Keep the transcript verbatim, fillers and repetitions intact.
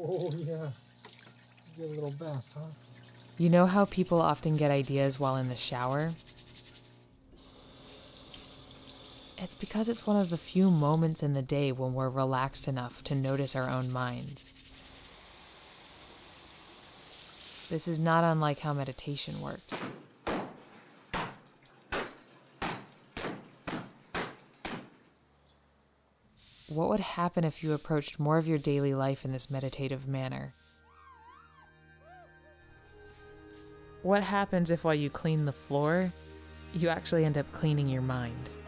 Oh, yeah. Get a little bath, huh? You know how people often get ideas while in the shower? It's because it's one of the few moments in the day when we're relaxed enough to notice our own minds. This is not unlike how meditation works. What would happen if you approached more of your daily life in this meditative manner? What happens if while you clean the floor, you actually end up cleaning your mind?